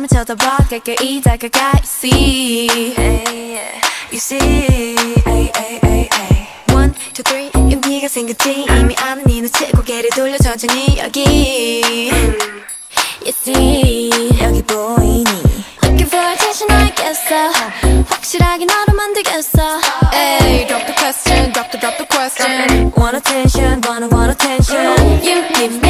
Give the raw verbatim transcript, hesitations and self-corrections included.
나만 쳐다봐 가까이 다가가 You see You see ay, ay, ay, ay. One, two, three 용기가 생겼지 이미 아는 이 눈치 고개를 돌려 천천히 여기 You see 여기 보이니 Looking for attention 알겠어 확실하게 너로 만들겠어 Ay, drop the question, drop the drop the question Want attention, wanna want attention You give